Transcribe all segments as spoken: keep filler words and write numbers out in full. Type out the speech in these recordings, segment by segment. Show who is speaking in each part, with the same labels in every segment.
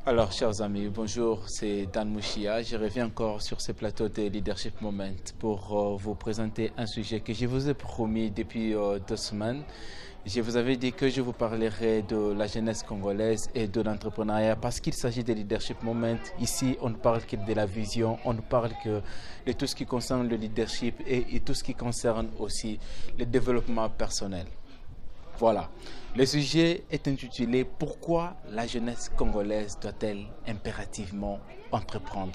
Speaker 1: Alors, chers amis, bonjour, c'est Dan Mouchia. Je reviens encore sur ce plateau de Leadership Moment pour euh, vous présenter un sujet que je vous ai promis depuis euh, deux semaines. Je vous avais dit que je vous parlerai de la jeunesse congolaise et de l'entrepreneuriat parce qu'il s'agit de Leadership Moment. Ici, on ne parle que de la vision, on ne parle que de tout ce qui concerne le leadership et, et tout ce qui concerne aussi le développement personnel. Voilà. Le sujet est intitulé « Pourquoi la jeunesse congolaise doit-elle impérativement entreprendre ?»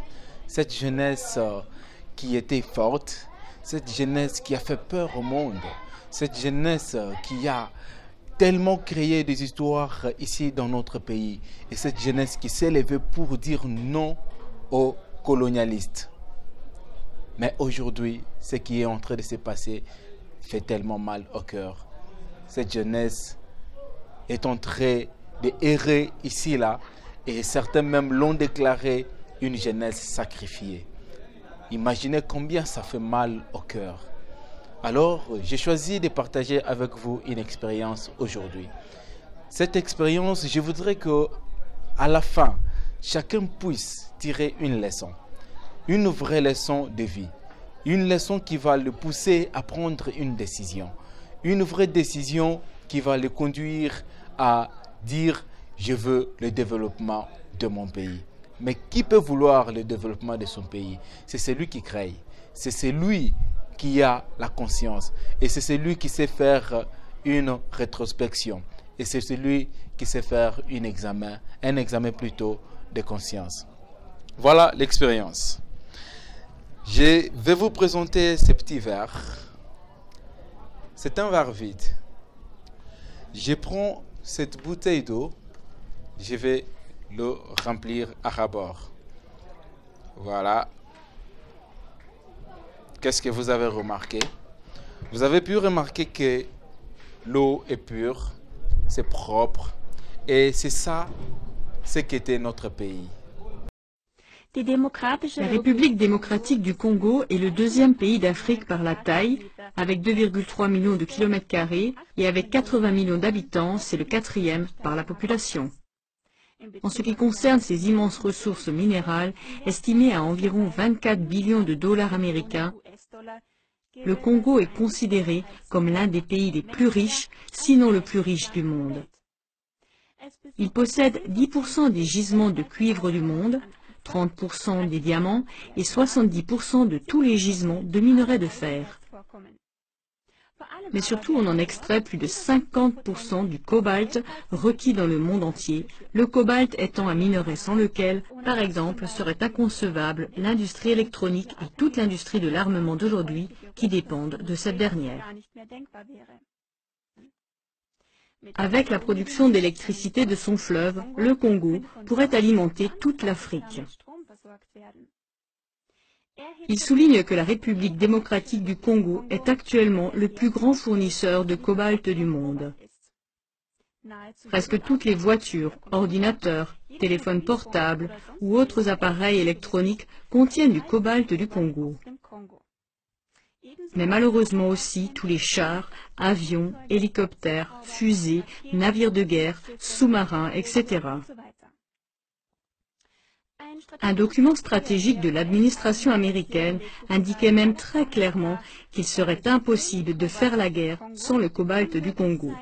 Speaker 1: Cette jeunesse euh, qui était forte, cette jeunesse qui a fait peur au monde, cette jeunesse euh, qui a tellement créé des histoires euh, ici dans notre pays et cette jeunesse qui s'est levée pour dire non aux colonialistes. Mais aujourd'hui, ce qui est en train de se passer fait tellement mal au cœur. Cette jeunesse est en train de errer ici, là, et certains même l'ont déclaré une jeunesse sacrifiée. Imaginez combien ça fait mal au cœur. Alors, j'ai choisi de partager avec vous une expérience aujourd'hui. Cette expérience, je voudrais que, à la fin, chacun puisse tirer une leçon, une vraie leçon de vie, une leçon qui va le pousser à prendre une décision, une vraie décision qui va le conduire à dire « je veux le développement de mon pays ». Mais qui peut vouloir le développement de son pays? C'est celui qui crée, c'est celui qui a la conscience et c'est celui qui sait faire une rétrospection et c'est celui qui sait faire un examen, un examen plutôt de conscience. Voilà l'expérience. Je vais vous présenter ce petit verre. C'est un verre vide. Je prends cette bouteille d'eau, je vais le remplir à ras-bord. Voilà. Qu'est-ce que vous avez remarqué? Vous avez pu remarquer que l'eau est pure, c'est propre, et c'est ça, ce qu'était notre pays.
Speaker 2: La République démocratique du Congo est le deuxième pays d'Afrique par la taille, avec deux virgule trois millions de kilomètres carrés, et avec quatre-vingts millions d'habitants, c'est le quatrième par la population. En ce qui concerne ses immenses ressources minérales, estimées à environ vingt-quatre billions de dollars américains, le Congo est considéré comme l'un des pays les plus riches, sinon le plus riche du monde. Il possède dix pour cent des gisements de cuivre du monde, trente pour cent des diamants et soixante-dix pour cent de tous les gisements de minerais de fer. Mais surtout, on en extrait plus de cinquante pour cent du cobalt requis dans le monde entier, le cobalt étant un minerai sans lequel, par exemple, serait inconcevable l'industrie électronique et toute l'industrie de l'armement d'aujourd'hui qui dépendent de cette dernière. Avec la production d'électricité de son fleuve, le Congo pourrait alimenter toute l'Afrique. Il souligne que la République démocratique du Congo est actuellement le plus grand fournisseur de cobalt du monde. Presque toutes les voitures, ordinateurs, téléphones portables ou autres appareils électroniques contiennent du cobalt du Congo. Mais malheureusement aussi tous les chars, avions, hélicoptères, fusées, navires de guerre, sous-marins, et cetera. Un document stratégique de l'administration américaine indiquait même très clairement qu'il serait impossible de faire la guerre sans le cobalt du Congo.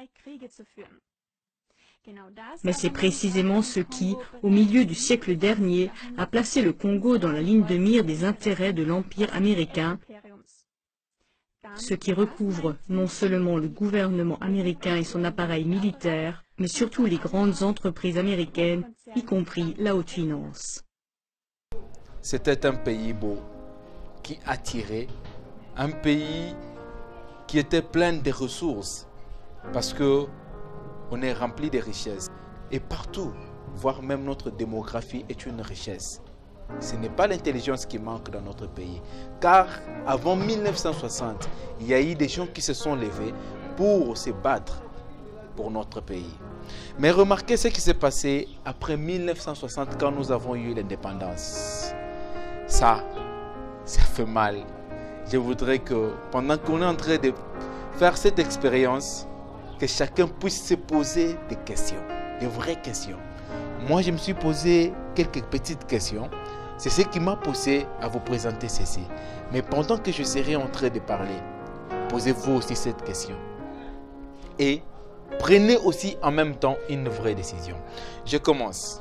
Speaker 2: Mais c'est précisément ce qui, au milieu du siècle dernier, a placé le Congo dans la ligne de mire des intérêts de l'Empire américain, ce qui recouvre non seulement le gouvernement américain et son appareil militaire, mais surtout les grandes entreprises américaines, y compris la haute finance.
Speaker 1: C'était un pays beau, qui attirait, un pays qui était plein de ressources, parce que on est rempli de richesses. Et partout, voire même notre démographie est une richesse. Ce n'est pas l'intelligence qui manque dans notre pays. Car avant mille neuf cent soixante, il y a eu des gens qui se sont levés pour se battre pour notre pays. Mais remarquez ce qui s'est passé après mille neuf cent soixante quand nous avons eu l'indépendance. Ça, ça fait mal. Je voudrais que pendant qu'on est en train de faire cette expérience, que chacun puisse se poser des questions, de vraies questions. moi je me suis posé quelques petites questions. C'est ce qui m'a poussé à vous présenter ceci. Mais pendant que je serai en train de parler, posez-vous aussi cette question. Et prenez aussi en même temps une vraie décision. Je commence.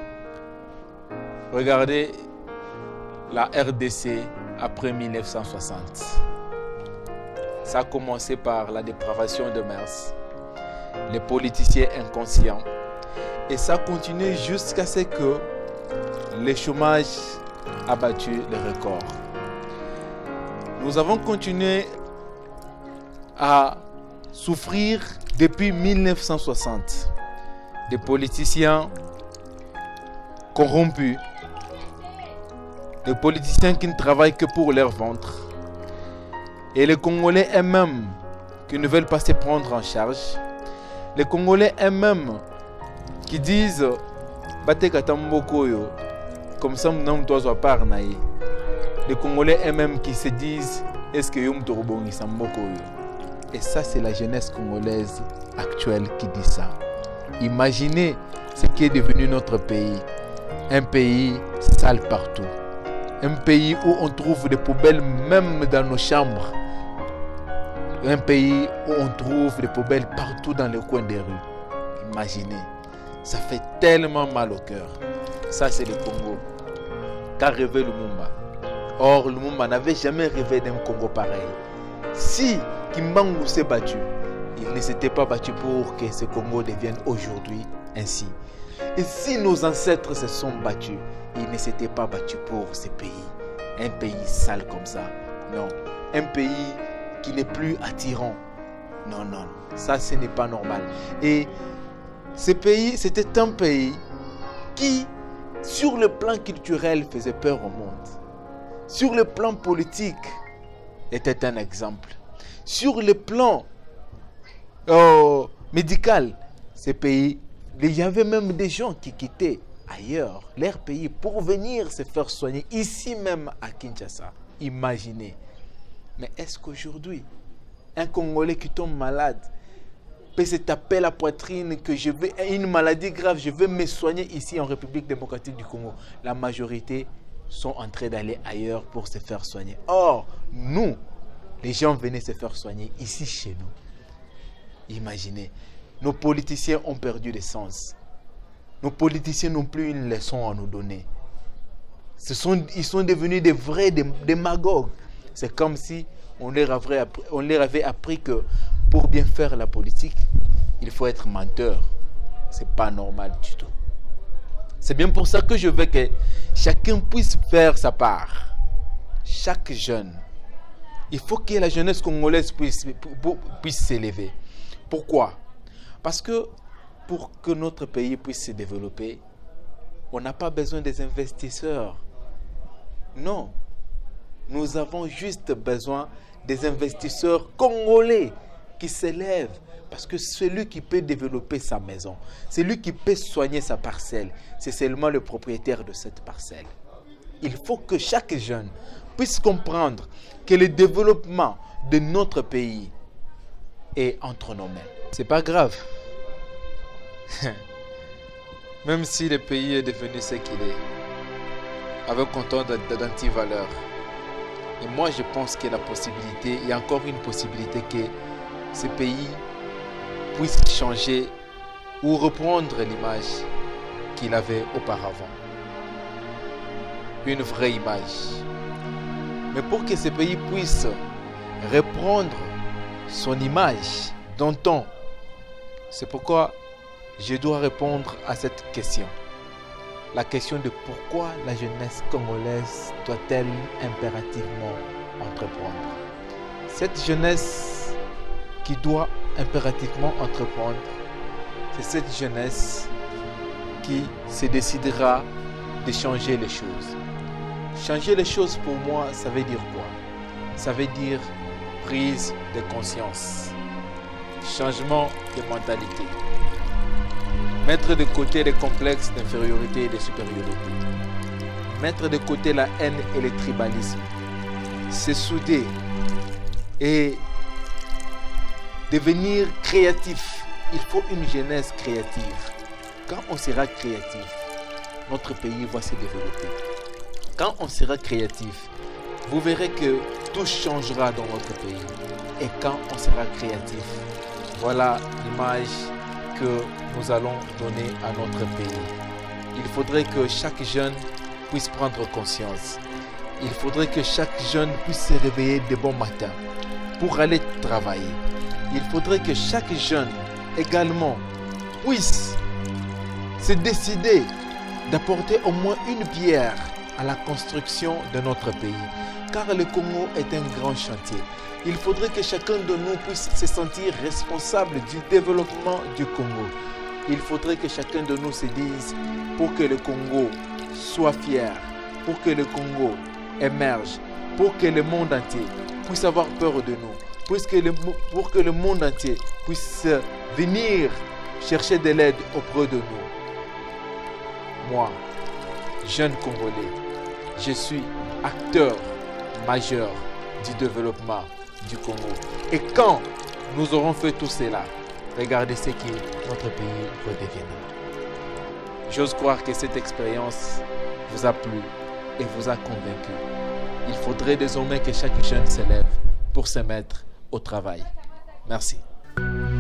Speaker 1: Regardez la R D C après mille neuf cent soixante. Ça a commencé par la dépravation de mœurs, les politiciens inconscients. Et ça continue jusqu'à ce que le chômage a battu le record. Nous avons continué à souffrir depuis mille neuf cent soixante. Des politiciens corrompus, des politiciens qui ne travaillent que pour leur ventre, et les Congolais eux-mêmes qui ne veulent pas se prendre en charge, les Congolais eux-mêmes qui disent comme ça, les Congolais eux-mêmes qui se disent est-ce que Yom Torobongi Sambokoyo. Et ça, c'est la jeunesse congolaise actuelle qui dit ça. Imaginez ce qui est devenu notre pays. Un pays sale partout. Un pays où on trouve des poubelles même dans nos chambres. Un pays où on trouve des poubelles partout dans les coins des rues. Imaginez. Ça fait tellement mal au cœur. Ça, c'est le Congo qu'a rêvé Lumumba. Or, Lumumba n'avait jamais rêvé d'un Congo pareil. Si Kimbangu s'est battu, il ne s'était pas battu pour que ce Congo devienne aujourd'hui ainsi. Et si nos ancêtres se sont battus, ils ne s'étaient pas battus pour ce pays. Un pays sale comme ça. Non. Un pays qui n'est plus attirant. Non, non. Ça, ce n'est pas normal. Et ce pays, c'était un pays qui, sur le plan culturel, faisait peur au monde. Sur le plan politique, était un exemple. Sur le plan oh, médical, ce pays, il y avait même des gens qui quittaient ailleurs leur pays pour venir se faire soigner ici même à Kinshasa. Imaginez. Mais est-ce qu'aujourd'hui, un Congolais qui tombe malade peut se taper la poitrine que je vais, une maladie grave, je vais me soigner ici en République démocratique du Congo? La majorité sont en train d'aller ailleurs pour se faire soigner. Or, nous, les gens venaient se faire soigner ici chez nous. Imaginez, nos politiciens ont perdu le sens. Nos politiciens n'ont plus une leçon à nous donner. Ce sont, ils sont devenus des vrais démagogues. C'est comme si on leur, avait appris, on leur avait appris que pour bien faire la politique, il faut être menteur. Ce n'est pas normal du tout. C'est bien pour ça que je veux que chacun puisse faire sa part. Chaque jeune. Il faut que la jeunesse congolaise puisse, puisse s'élever. Pourquoi? Parce que pour que notre pays puisse se développer, on n'a pas besoin des investisseurs. Non. Nous avons juste besoin des investisseurs congolais qui s'élèvent. Parce que celui qui peut développer sa maison, celui qui peut soigner sa parcelle, c'est seulement le propriétaire de cette parcelle. Il faut que chaque jeune puisse comprendre que le développement de notre pays est entre nos mains. C'est pas grave. Même si le pays est devenu ce qu'il est, avec autant d'antivaleurs. Et moi, je pense que la possibilité, il y a encore une possibilité que ce pays puisse changer ou reprendre l'image qu'il avait auparavant. Une vraie image. Mais pour que ce pays puisse reprendre son image d'antan, c'est pourquoi je dois répondre à cette question. La question de pourquoi la jeunesse congolaise doit-elle impérativement entreprendre. Cette jeunesse qui doit impérativement entreprendre, c'est cette jeunesse qui se décidera de changer les choses. Changer les choses pour moi, ça veut dire quoi? Ça veut dire prise de conscience, changement de mentalité, mettre de côté les complexes d'infériorité et de supériorité, mettre de côté la haine et le tribalisme, se souder et devenir créatif. Il faut une jeunesse créative. quand on sera créatif, notre pays va se développer. Quand on sera créatif, vous verrez que tout changera dans notre pays. Et quand on sera créatif, voilà l'image que nous allons donner à notre pays. Il faudrait que chaque jeune puisse prendre conscience. Il faudrait que chaque jeune puisse se réveiller de bon matin pour aller travailler. Il faudrait que chaque jeune également puisse se décider d'apporter au moins une pierre à la construction de notre pays. Car le Congo est un grand chantier. Il faudrait que chacun de nous puisse se sentir responsable du développement du Congo. Il faudrait que chacun de nous se dise, pour que le Congo soit fier, pour que le Congo émerge, pour que le monde entier puisse avoir peur de nous, puisque le, pour que le monde entier puisse venir chercher de l'aide auprès de nous. Moi, jeune Congolais, je suis acteur majeur du développement du Congo. Et quand nous aurons fait tout cela, regardez ce que notre pays redeviendra. J'ose croire que cette expérience vous a plu et vous a convaincu. Il faudrait désormais que chaque jeune se lève pour se mettre au travail. Merci.